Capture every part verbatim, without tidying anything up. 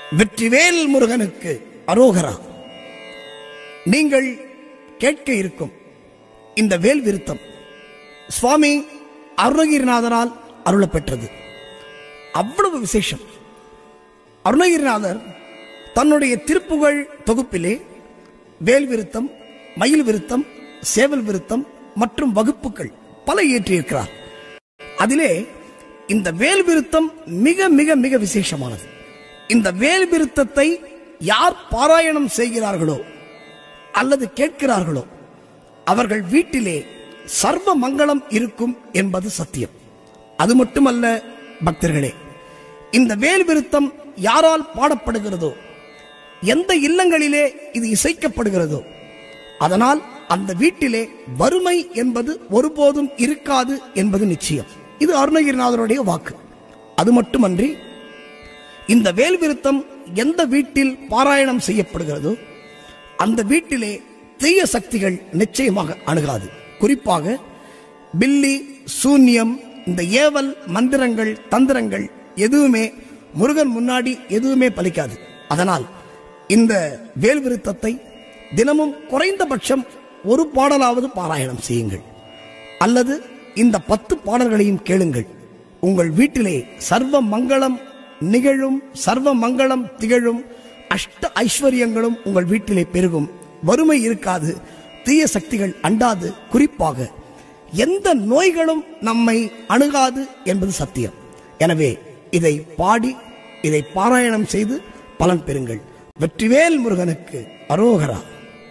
வெற்றிவேல் முருகனுக்கு அரோகரா. நீங்கள் கேட்க இருக்கும் இந்த வேல் விருத்தம் சுவாமி அருணகிரிநாதரால் அருளப்பெற்றது. அவ்வளவு விசேஷம். அருணகிரிநாதர் தன்னுடைய திருப்புகழ் தொகுப்பிலே வேல் விருத்தம், மயில் விருத்தம், சேவல் விருத்தம் மற்றும் வகுப்புகள் பல இயற்றியிருக்கிறார். அதிலே இந்த வேல் விருத்தம் மிக மிக மிக விசேஷமானது. இந்த வேல் விருத்தத்தை யார் பாராயணம் செய்கிறார்களோ அல்லது கேட்கிறார்களோ அவர்கள் வீட்டிலே சர்வ மங்களம் இருக்கும் என்பது சத்தியம். அது மட்டுமல்ல பக்தர்களே, இந்த வேல் விருத்தம் யாரால் பாடப்படுகிறதோ, எந்த இல்லங்களிலே இது இசைக்கப்படுகிறதோ, அதனால் அந்த வீட்டிலே வறுமை என்பது ஒருபோதும் இருக்காது என்பது நிச்சயம். இது அருணகிரிநாதருடைய வாக்கு. அது மட்டுமன்றி இந்த வேல் விருத்தம் எந்த வீட்டில் பாராயணம் செய்யப்படுகிறதோ அந்த வீட்டிலே தீய சக்திகள் நிச்சயமாக அணுகாது. குறிப்பாக பில்லி, சூன்யம், இந்த ஏவல் மந்திரங்கள், தந்திரங்கள் எதுவுமே முருகன் முன்னாடி எதுவுமே பலிக்காது. அதனால் இந்த வேல் விருத்தத்தை தினமும் குறைந்தபட்சம் ஒரு பாடலாவது பாராயணம் செய்யுங்கள், அல்லது இந்த பத்து பாடல்களையும் கேளுங்கள். உங்கள் வீட்டிலே சர்வ மங்களம் நிகழும், சர்வ மங்களம் திகழும், அஷ்ட ஐஸ்வர்யங்களும் உங்கள் வீட்டிலே பெருகும், வறுமை இருக்காது, தீய சக்திகள் அண்டாது, குறிப்பாக எந்த நோய்களும் நம்மை அணுகாது என்பது சத்தியம். எனவே இதை பாடி இதை பாராயணம் செய்து பலன் பெறுங்கள். வெற்றிவேல் முருகனுக்கு அரோகரா.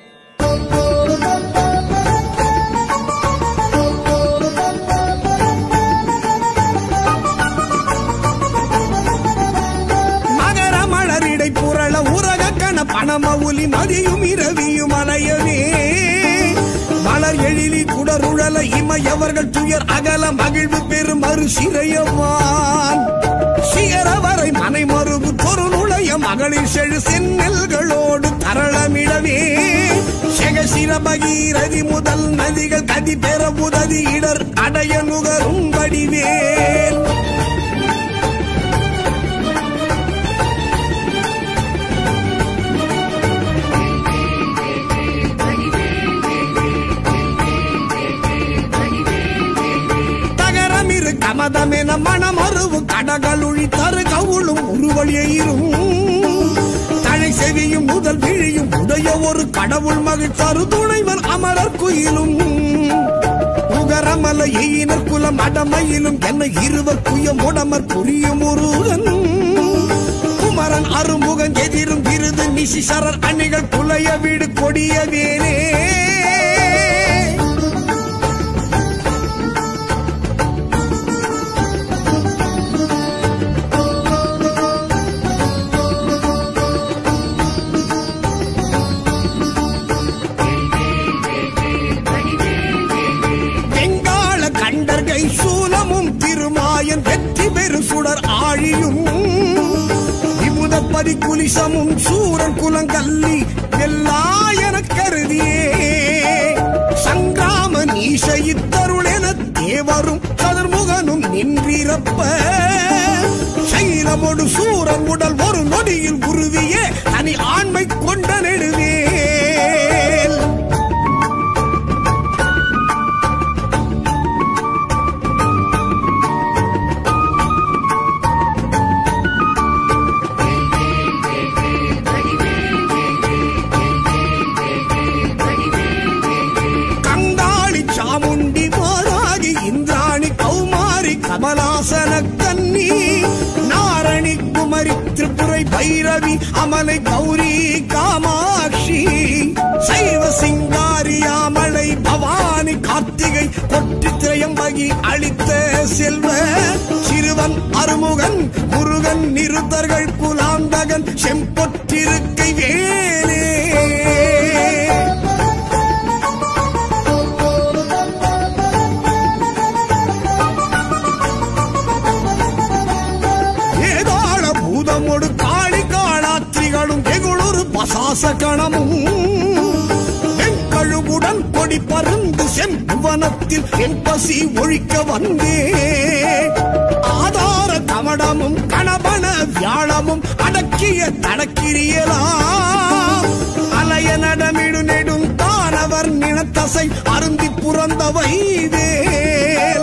பணமவுலி மதியும் இரவியும் அலையவே மலர் எழிலி குடருழல இமையவர்கள் துயர் அகல மகிழ்வு பெரும் மறு சிறையவான் சிகரவரை மனை மறுபு பொருளுடைய மகளிர் செழு செந்நெல்களோடு தரளமிடவே செகசிர பகீரதி முதல் நதிகள் கதி பெற உதவி இடர் அடைய நுகரும் வடிவேல். கமதமென மணமருவு கடகளுழி தரு கவுளும் உருவழியும் தழை செவியும் முதல் விழியும் உடைய ஒரு கடவுள் மகிழ் தரு துணைவர் அமரர் குயிலும் உகரமல எயினர் குலம் அடமையிலும் என்ன இருவர் குயம் உடமர் புரியும் முருகன் குமரன் அருமுகன் எதிரும் விருது நிசிசரர் அணிகள் புலைய வீடு கொடிய வேனே. சூலமும் திருமாயன் வெற்றி பெரு சுடர் ஆழியும் விமுதப்பதி குலிசமும் சூரன் குலங்கல்லி எல்லா என கருதியே சங்கிராம நீச இத்தருள் என தேவரும் சதுர்முகனும் நின்றிருப்ப சைலமோடு சூரன் உடல் ஒரு நொடியில் உருவியே தனி ஆண்மை கொண்ட நெடுவே. கமலாசன கன்னி நாரணி குமரி திரிபுரை பைரவி அமலை கௌரி காமாட்சி சைவ சிங்காரியாமலை பவானி கார்த்திகை கொட்டி திரையம்பகி அளித்த செல்வ சிறுவன் அருமுகன் முருகன் நிருத்தர்கள் குலாந்தகன் செம்பொற்றிருக்கை வேலே. காளி காளாத்திரிகளும் வெகுளொரு பசாசகணமும் வெங்கழுவுடன் கொடி பருந்து செம்புவனத்தில் என் பசி ஒழிக்க வந்தே ஆதார கவடமும் கணபன வியாழமும் அடக்கிய தடக்கிரியலாம் அலைய நடமிடு நெடும் தானவர் நினத்தசை அருந்தி புறந்தவை வேல்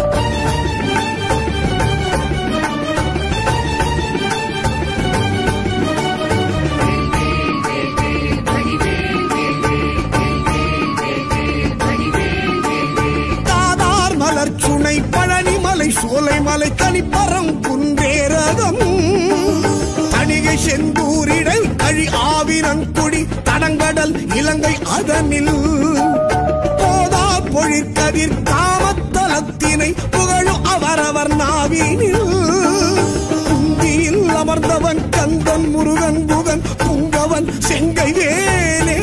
தாதார் மலர் சுனை பழனிமலை சோலைமலை தனிப்பரம் குன்றேரகம் தணிகை செந்தூரிடல் கழி ஆவினன்குடி தடங்கடல் இலங்கை அதனில் போதா பொழிற்கதிர் காமத்தலத்தினை புகழும் அவரவர் நாவினில் குந்தியில் அமர்ந்தவன் கந்தன் முருகன் புகன் புங்கவன் செங்கை வேலே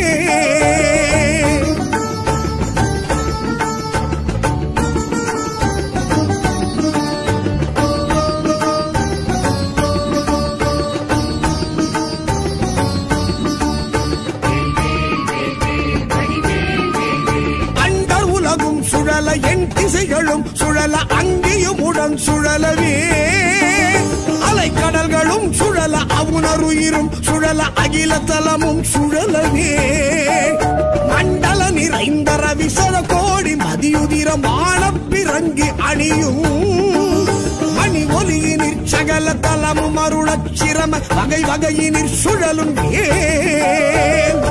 சுழல என் திசைகளும் சுழல அங்கேயும் உடன் சுழலவே அலைக்கடல்களும் சுழல அவுணருயிரும் சுழல அகில தலமும் சுழலவே மண்டல நிறைந்த ரவிசர கோடி மதியுதிர மானப்பிறங்கி அணியும் மணி ஒலியினிற் சகல தலமும் அருளச் சிரம வகை வகையினிற் சுழலும் ஏன்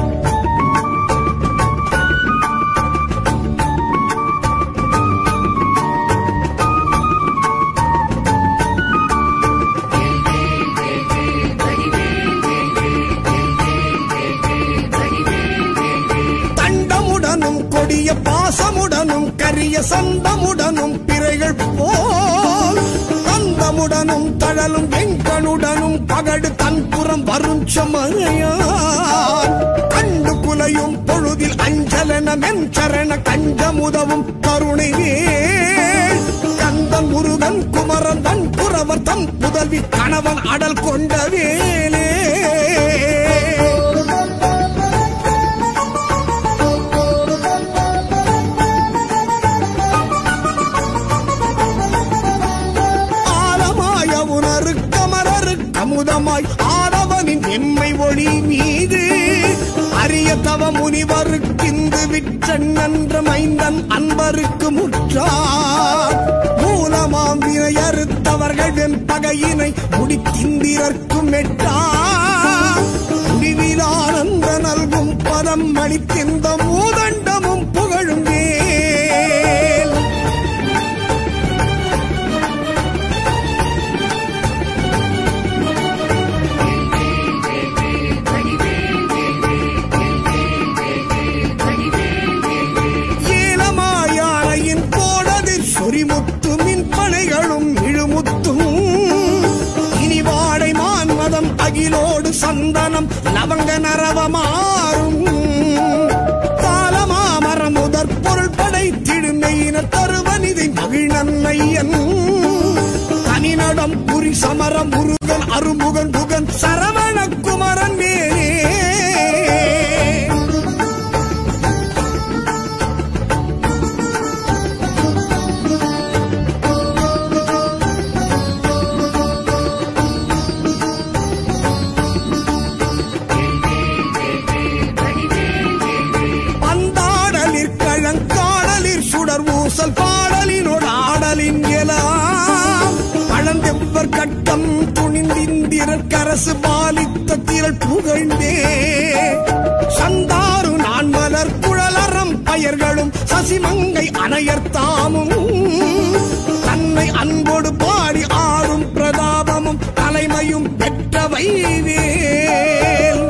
கொடிய பாசமுடனும் கரிய சந்தமுடனும் பிறைகள் போல் தந்தமுடனும் தழலும் வெங்கனுடனும் பகடு தன்புறம் வரும் சமரையான் கண்டு குலையும் பொழுதில் அஞ்சலன மென்சரண கஞ்சமுதவும் கருணை வேல் கந்தன் முருகன் குமரன் தன் புறவர் தம் புதல்வி கணவன் அடல் கொண்ட வேலே அமுதமாய் ஆடவனின் எம்மை ஒளி மீது அரிய தவ முனிவருக்கிந்து விற்றன் நன்ற மைந்தன் அன்பருக்கு முற்றார் மூலமாம் வினையறுத்தவர்கள் வெம்பகையினை முடித்திந்திரர்க்கும் எட்டார் முடிவில் ஆனந்த நல்கும் பதம் அளித்திந்த மூதண்டமும் புகழும் வேல் சொரிமுத்து மின் பனைகளும் இழுமுத்தும் இனி வாடை மான்மதம் அகிலோடு சந்தனம் லவங்க நரவமாறும் காலமாமரம் முதற் பொருள் படைத்திடுமையின தருவனிதை மகிழ்நன்மையன் தனிநடம் புரி சமரம் முருகன் அருமுகன் புகன் சரவண குமரன் வேலே ஊசல் பாடலினோடு ஆடலின் எலாம் பழந்தெவ்வர் கட்டம் துணிந்திந்திரர் கரசு பாலித்த திரள் புகழ்ந்தே சந்தாரு நான் மலர் குழலறம் பயர்களும் சசிமங்கை அணையர்த்தாமும் தன்னை அன்போடு பாடி ஆடும் பிரதாபமும் தலைமையும் பெற்றவை வேல்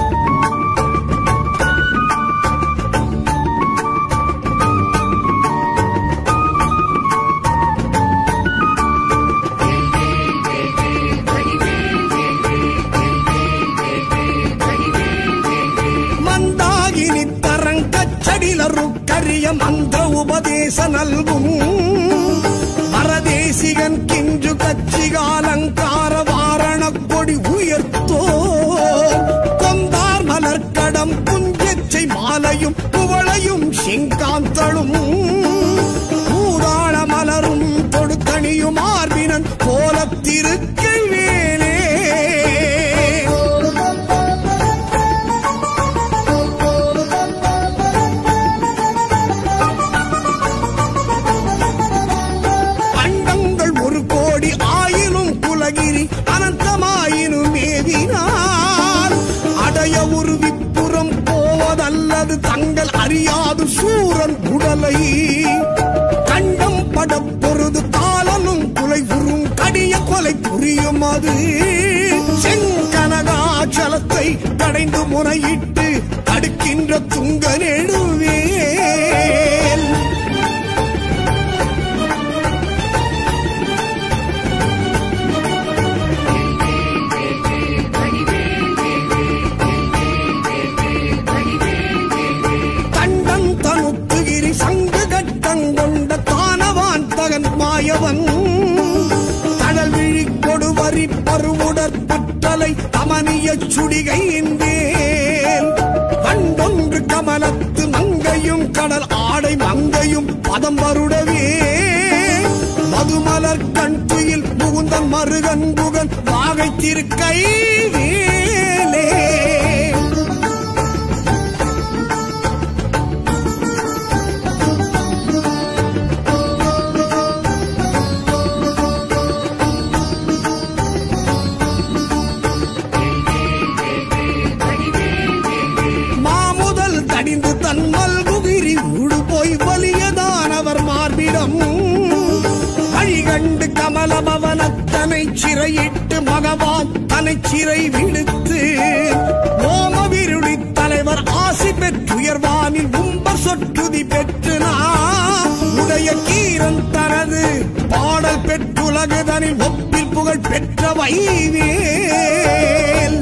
கரிய மந்திர உபதேச நல்கும் பரதேசிகன் கிஞ்சு கச்சிகாலங்கார வாரண கொடி உயர்த்தோ கொந்தார் மலர்கடம் புஞ்சச்சை மாலையும் புவளையும் செங்காந்தளும் ஊதாள மலரும் தொடுத்தணியும் ஆர்வினன் கோலத்திரு உண்டது தங்கள் அறியாது சூரன் உடலை கண்டம் பட பொருது காலனும் குலை உறும் கடிய கொலை புரியும் அது செங்கனகாச்சலத்தை கடைந்து முறையிட்டு தடுக்கின்ற துங்க நெடுவேல் தண்டன் தனுத்துகிரி சங்கு கட்டங்கொண்ட தானவான் தகன் மாயவன் கடல் விழி கொடுவரி பருவுடற் புற்றலை அமனிய சுடிகையின் வேல் கண்டொன்று கமலத்து மங்கையும் கடல் ஆடை மங்கையும் பதம் வருடவே மதுமலர் கண் துயில் முகுந்தன் மருகன் புகன் வாகை திருக்கை வேலே அடிந்து தன் மல்குகிரி ஊடு போய் வலியதானவர் மார்பிடம் வழிகண்டு கமலபவனத்தனை சிறையிட்டு மகவான் தனை சிறை விடுத்து ஓமவிருளி தலைவர் ஆசி பெற்றுயர்வானில் உம்பர் சொற்றுதி பெற்று உடைய கீரன் தனது பாடல் பெற்றுலகுதனில் ஒப்பில் புகழ் பெற்ற வைவேல்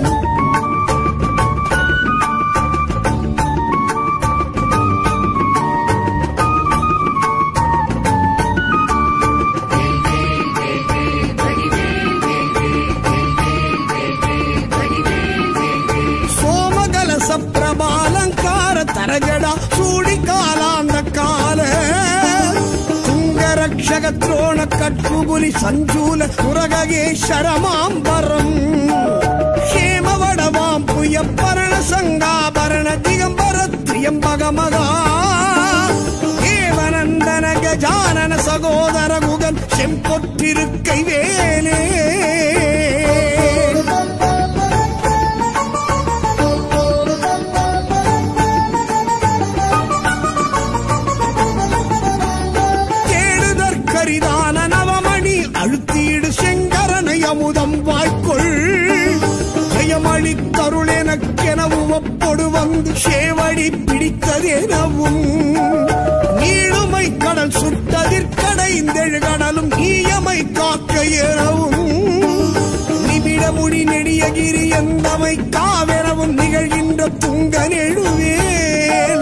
பிரபாலங்கார தரகடா சூடி காலாந்த கால துங்கரக்ஷக துரோண கட்புபுலி சஞ்சூல துரகேஸ்வரமாம்பரம் ஹேமவடவாம் புய பரண சங்காபரண திகம்பர திரியம்பகமகா தேவநந்தன கஜானன சகோதர குகன் செம்பொற்றிருக்கை வேலே அழுத்தீடு செங்கரனை அமுதம் வாய்க்குள் ஜெயமளித்தருள் எனக்கெனவும் ஒப்பொடு வந்து சேவடி பிடித்ததெனவும் நீளுமை கடல் சுட்டதிற்கடைந்தெழு கடலும் நீயமை காக்க எனவும் நிமிட முடி நெடியகிரி எந்தமை காவெனவும் நிகழ்கின்ற துங்க நெடுவேல்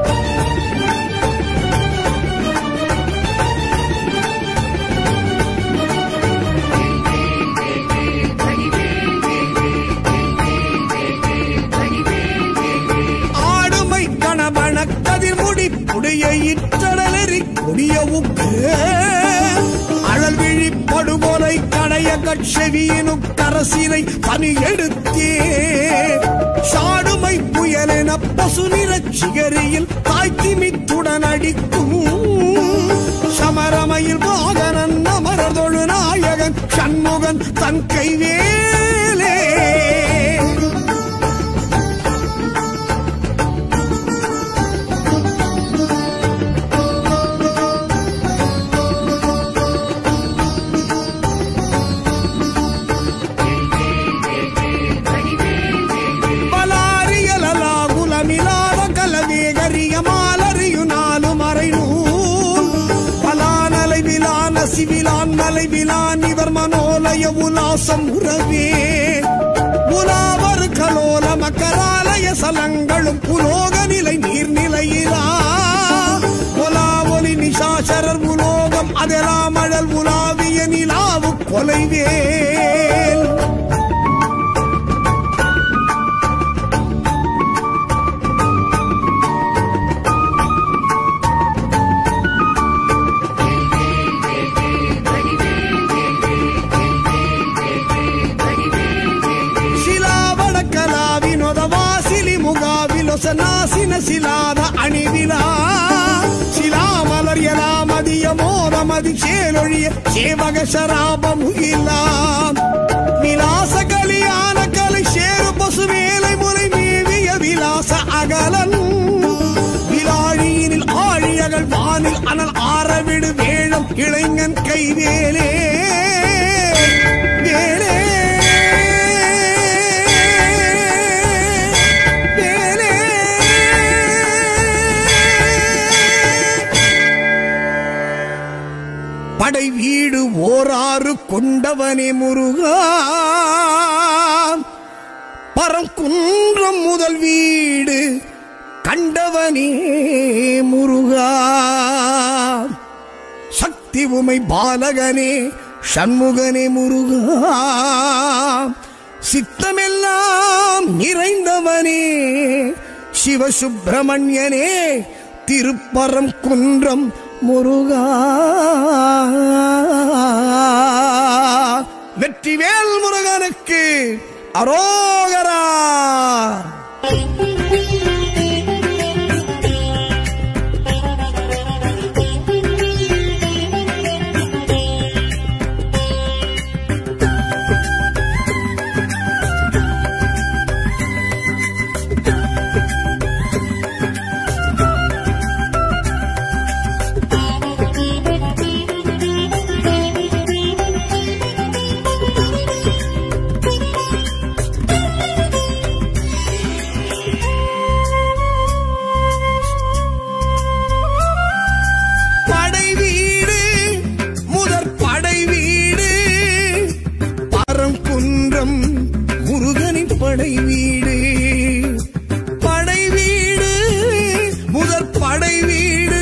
கதிர்முடி புடைய இற்றடலெறி கொடியவுக்கு அழல் விழி படுகொலை கடைய கட்செவியினு கரசினை பனி எடுத்தே சாடுமை புயலென பசு நிறச் சிகரியில் தாய்த்திமித்துடன் அடிக்கும் சமரமையில் வாகனன் அமரதொழு நாயகன் சண்முகன் தன் கைவேலே சிவிலான் மலை விலான் இவர் மனோலய உலாசம் உறவே உலாவர் கலோல மக்களாலய சலங்களும் புலோக நிலை நீர்நிலையிலா உலா ஒலி நிசாசரர் உலோகம் அதெல்லாம் அழல் உலாவிய நிலாவு கொலைவேல் நாசின சிலாத அணிவிலா சிலாமலர் எலாமதிய மோதமதி சேலொழிய சேவக சராபமுகிலாம் விலாச கலியான கலை சேரு பசு வேலை முறை மேவிய விலாச அகலன் வானில் அனல் ஆறவிடு வேளம் இளைஞன் கைவேலே வேலே வேலே. படை வீடு ஓராறு கொண்டவனே முருகா, பரங்குன்றம் முதல் வீடு கண்டவனே முருகா, சக்தி உமை பாலகனே சண்முகனே முருகா, சித்தமெல்லாம் நிறைந்தவனே சிவசுப்பிரமணியனே திருப்பரங்குன்றம் முருகா. வெற்றிவேல் முருகனுக்கு அரோகரா. படை வீடு படை வீடு முதற் படை வீடு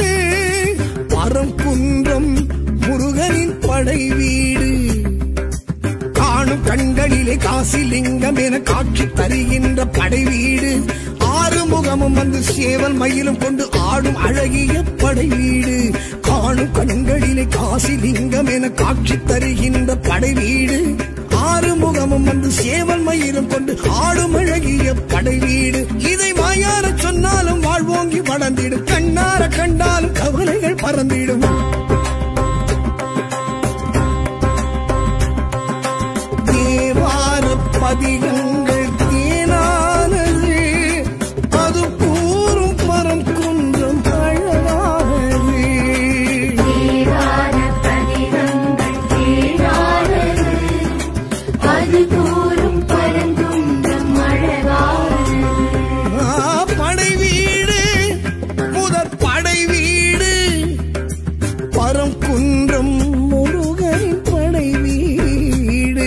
பரங்குன்றம் முருகனின் படை வீடு. காணும் கண்களிலே காசிலிங்கம் என காட்சி தருகின்ற படை வீடு. ஆறு முகமும் வந்து சேவல் மயிலும் கொண்டு ஆடும் அழகிய படை வீடு. காணும் கண்களிலே காசிலிங்கம் என காட்சி தருகின்ற படை வீடு. ஆறு முகமும் வந்து சேவல் மயிலும் கொண்டு ஆடும் அழகிய படை வீடு. இதை வாயார சொன்னாலும் வாழ்வோங்கி வளர்ந்திடும், கண்ணார கண்டாலும் கவலைகள் பறந்திடும். தேவார பதிகங்கள் தேனானது, அது கூறும் பரங்குன்றம் அழகானது. தேவார பதிகங்கள் தேனானது, அது கூறும் பரங்குன்றம் அழகானது. படை வீடு முதற் படை வீடு பரங்குன்றம் முருகனின் படை வீடு.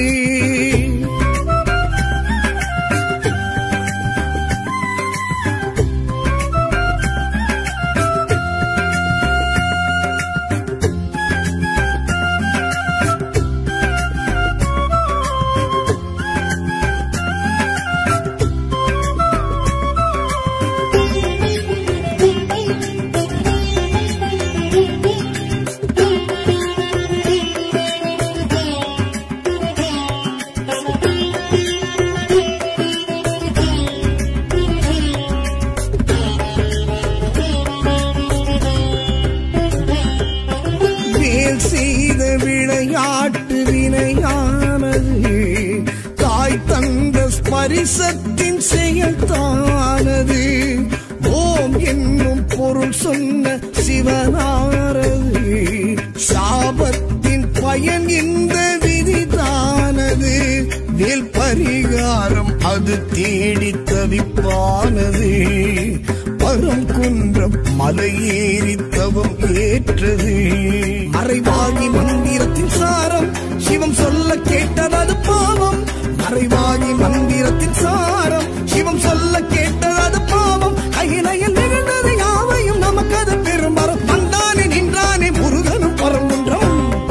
செய்த விளையாட்டு வினையானது, தாய் தந்த ஸ்பரிசத்தின் செயல்தானது. ஓம் என்னும் பொருள் சொன்ன சிவனாரது, சாபத்தின் பயன் இந்த விதிதானது. வேல் பரிகாரம் அது தேடி தவிப்பானது. பரங்குன்றம் மலையேறி தவம் ஏற்றது. மறைவாகி மந்திரத்தின் சாரம் சிவம் சொல்ல கேட்டது பாவம். மறைவாகி மந்திரத்தின் சாரம் சிவம் சொல்ல கேட்டது பாவம். அகிலையில் நிகழ்ந்தது யாவையும் நமக்கு அது பெருமரம். வந்தானே நின்றானே முருகனும் பரங்குன்றம்.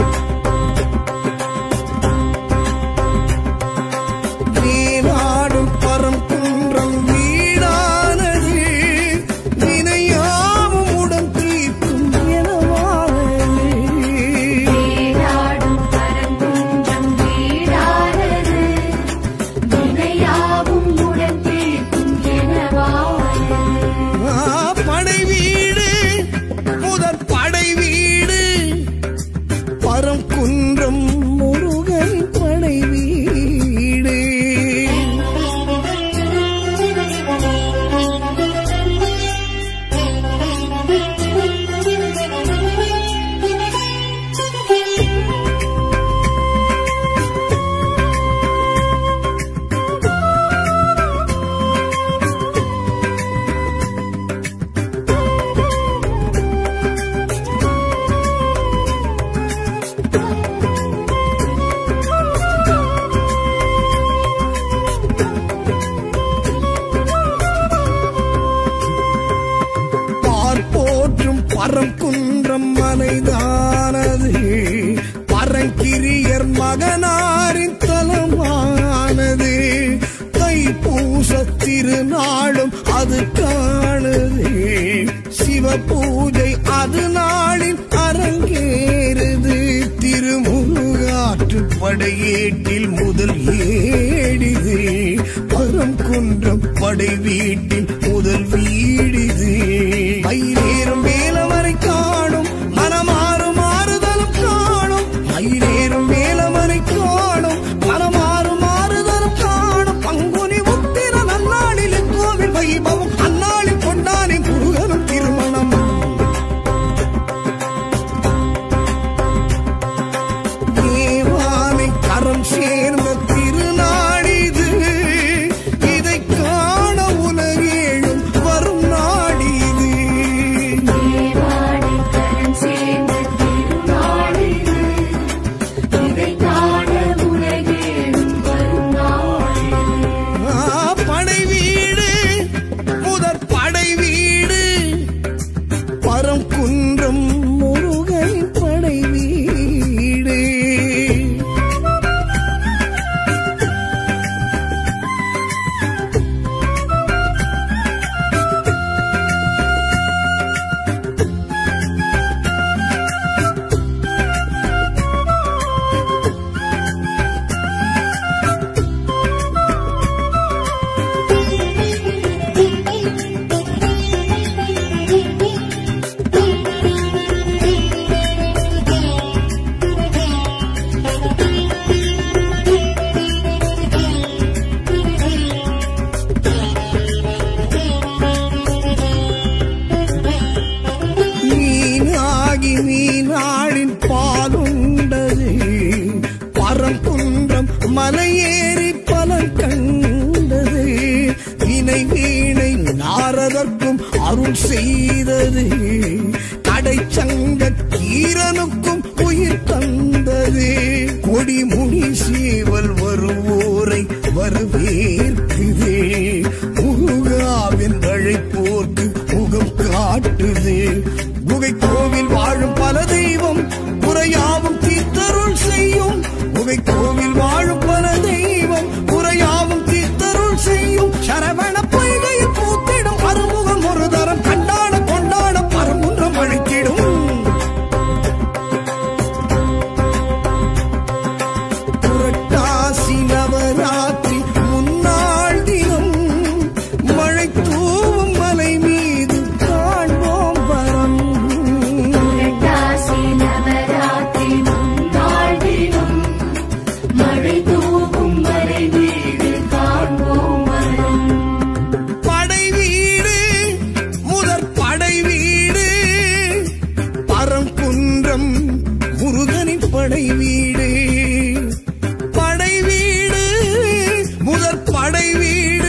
நீராடும் பரங்குன்றம் வீடானது, வினையாவும் உடன் தீர்க்கும் எனவானது. நீராடும் பரங்குன்றம் வீடானது, தைப்பூச திருநாளும் அது காணுது, சிவ பூஜை அது நாளில் அரங்கேறுது. திருமுருகாற்று படையேட்டில் முதல் ஏடிது, பரங்குன்றம் படை வீட்டில் முதல் வீடிது. மயிலேறும் வேலவரை காணும் மனமாறு மாறுதலும் காணும், மயிலேறும் வேலவரை காணும் மனமாறு மாறுதலும் காணும். பங்குனி உத்திர நன்னாளில் கோவில் வைபவம், அந்நாளில் கொண்டானே முருகனும் திருமணம். தேவானை கரம் சேர்ந்த திருநாடிது, இதை காண உலகேழும் வரும் நாடிது. தேவானை கரம் சேர்ந்த திருநாடிது, இதை காண உலகேழும் வரும் நாடிது. படை வீடு முதற் படை வீடு, பரங்குன்றம் முருகன் படை வீடு. மீனாகி மீனாளின் பாலுண்டது, பரங்குன்றம் மலையேறி பலன் கண்டது. வினை வீணை நாரதற்கும் அருள் செய்தது, கடை சங்க கீரனுக்கும் உயிர் தந்தது. கொடிமுடி சேவல் வருவோரை வரவேற்குது, முருகாவின் அழைப்போர்க்கு முகம் காட்டுது. குகை கோவில் வாழும் பல தெய்வம் குறையாவும் தீர்த்தருள் செய்யும், குகை கோவில் வாழும் பல தெய்வம் குறையாவும் தீர்த்தருள் செய்யும். சரவண பொய்கையில் பூத்திடும் அறுமுகம் ஒரு தரம் கண்டாட கொண்டாட பரங்குன்றம் அழைத்திடும். புரட்டாசி நவராத்திரி முன்னாள் தினம், மழை தூவும் மலை மீது காண்போம் வரம். புரட்டாசி நவராத்திரி முன்னாள் தினம், மழை தூவும் மலை வீடு காண்போம் வரம். படை வீடு முதற் படை வீடு, பரங்குன்றம் முருகனின் படை வீடு. படை வீடு முதற் படை வீடு,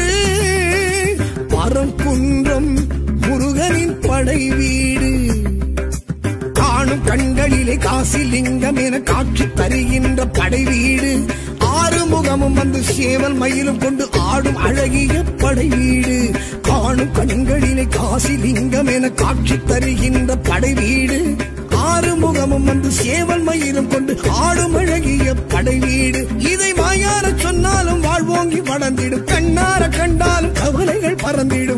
பரங்குன்றம் முருகனின் படை வீடு. காணும் கண்களிலே காசிலிங்கம் என காட்சி தருகின்ற படை வீடு, ஆறு முகமும் வந்து சேவல் மயிலும் கொண்டு ஆடும் அழகிய படை வீடு. காணும் கண்களிலே காசிலிங்கம் என காட்சி தருகின்ற படை வீடு, ஆறு முகமும் வந்து சேவல் மயிலும் கொண்டு ஆடும் அழகிய படை வீடு. இதை வாயார சொன்னாலும் வாழ்வோங்கி வளர்ந்திடும், கண்ணார கண்டாலும் கவலைகள் பறந்திடும்.